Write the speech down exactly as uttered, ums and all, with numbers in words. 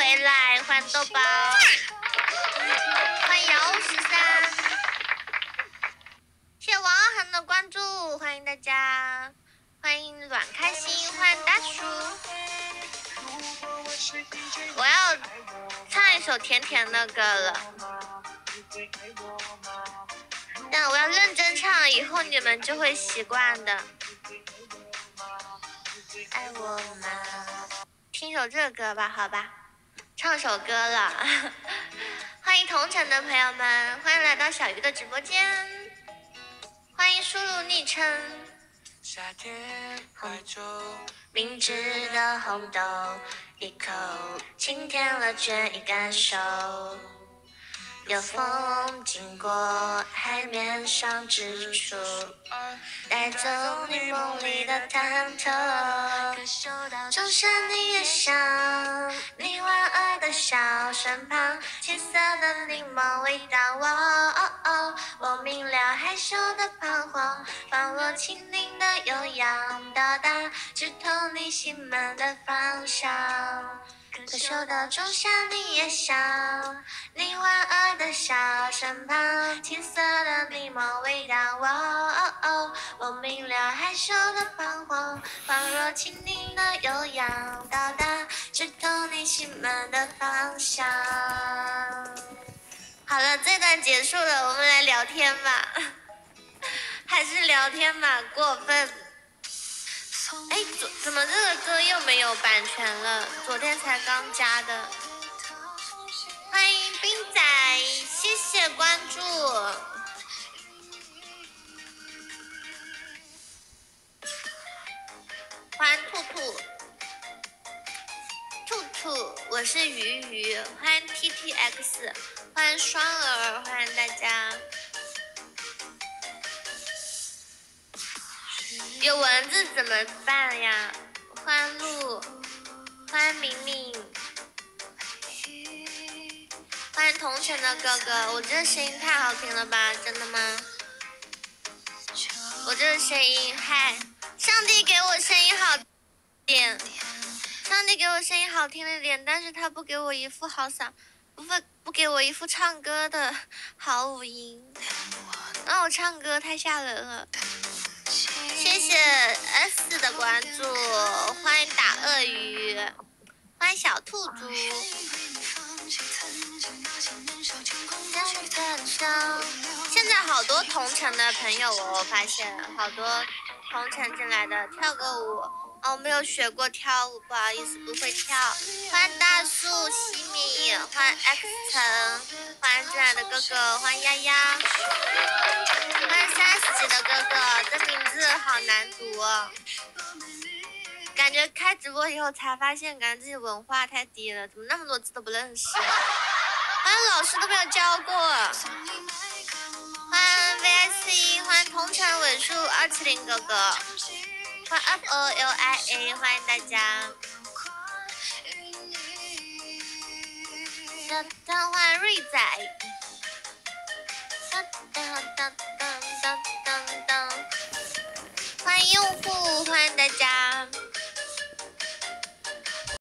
回来，欢迎豆包，欢迎姚十三，谢谢王二恒的关注，欢迎大家，欢迎阮开心，欢迎大叔。我要唱一首甜甜的歌了，但我要认真唱，以后你们就会习惯的。爱我吗？听首这个歌吧，好吧，唱首歌了。欢迎同城的朋友们，欢迎来到小鱼的直播间，欢迎输入昵称。夏天怀中明知的红豆，一口清甜了倦意感受。有风经过海面上之处，带走你梦里的忐忑。感受到钟声你也想，你莞尔的笑身旁，青涩的柠檬味道。我哦哦，我明了害羞的彷徨，放落轻灵的悠扬，到达直通你心门的方向。可嗅到仲夏你也想，你莞尔的笑身旁，青涩的柠檬味道。我哦哦，我明了害羞的彷徨，放若轻灵的悠扬，到达直通你心门的方向。好了，这段结束了，我们来聊天吧。还是聊天吧，过分。哎，怎怎么这个歌又没有版权了？昨天才刚加的。欢迎冰仔，谢谢关注。欢迎兔兔，兔兔，我是鱼鱼。欢迎 T T X， 欢迎双儿，欢迎大家。有蚊子怎么办呀？欢露，欢迎明明，欢迎同城的哥哥。我这声音太好听了吧？真的吗？我这声音，嗨，上帝给我声音好点，上帝给我声音好听了点，但是他不给我一副好嗓，不不不给我一副唱歌的好五音，让我唱歌太吓人了。谢谢 S 的关注，欢迎打鳄鱼，欢迎小兔猪。现在好多同城的朋友哦，我发现好多同城进来的跳个舞。哦，我没有学过跳舞，不好意思，不会跳。欢迎大树西米，欢迎 X 城，欢迎进来的哥哥，欢迎丫丫，欢迎三十级的哥哥，这名字好难读哦。感觉开直播以后才发现，感觉自己文化太低了，怎么那么多字都不认识？欢迎老师都没有教过。欢迎 V I C， 欢迎同城尾数二七零哥哥。欢迎 F O L I A， 欢迎大家。当当欢迎瑞仔。当当当当当当当。欢迎用户。